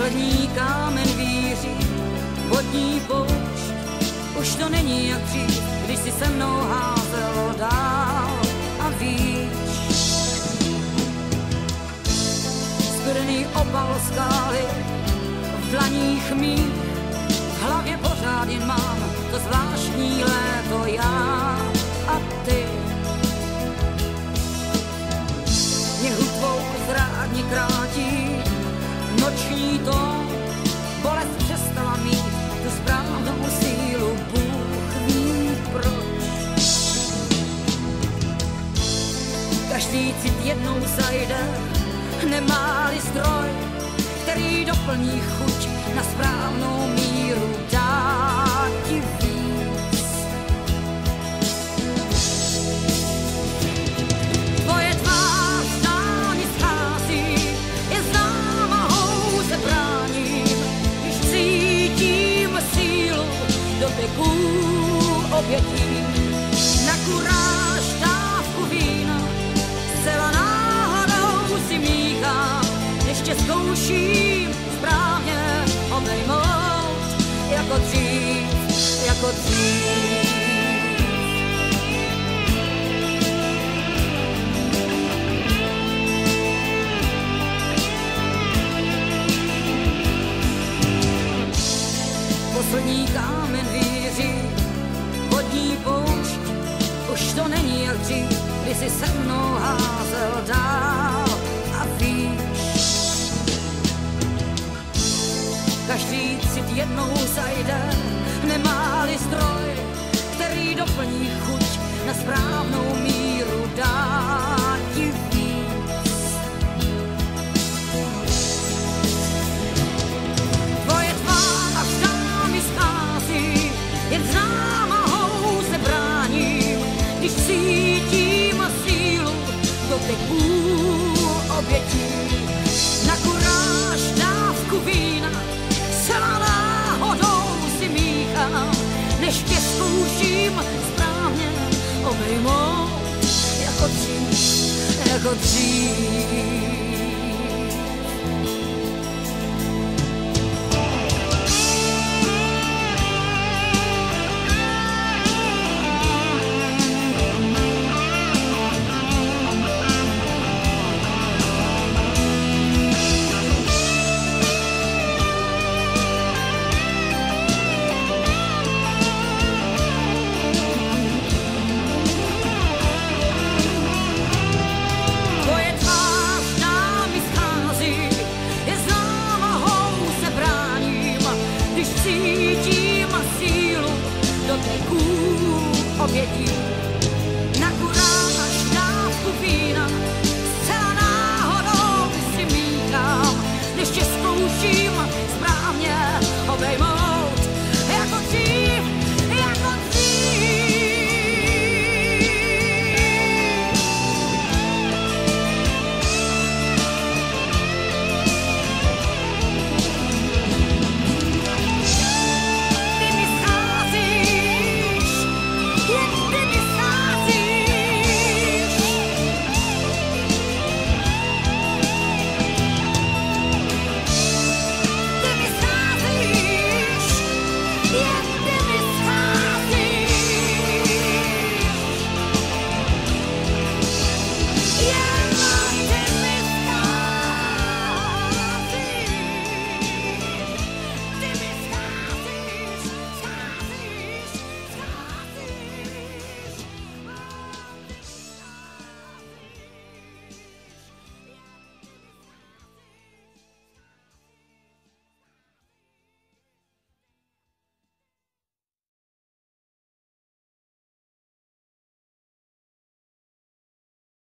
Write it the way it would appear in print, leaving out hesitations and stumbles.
Poslední kámen víří, vodní poušť, už to není jak dřív, když si se mnou házel dál a víš. Studený opal skály v dlaních mých, v hlavě pořád jen mám to zvláštní léto já a ty. Něhu tvou zrádně krátí noční tón, bolest přestala mít tu správnou sílu, Bůh ví proč. Každý cit jednou zajde, nemá-li stroj, který doplní chuť na správnou míru, dá ti víc. Tvoje tvář dál mi schází, je známa, houze bráním, když cítím sílu doteků obětí. Na kuráž dávku vína zcela náhodou si míchám, ještě zkouším správně obejmout jako dřív, jako dřív. Poslední kámen víří, vodní poušť, už to není jak dřív, kdy si se mnou házel dál a víš. Každý cit jednou zajde, nemá-li zdroj, který doplní chuť na správnou míru, dá ti víc. Tvoje tvář dál mi schází, jen známahou se bráním, když cítím sílu doteků obětí. Na kuráž dávku vína zcela náhodou si míchám, než tě zkouším správně obejmout jako dřív, jako dřív.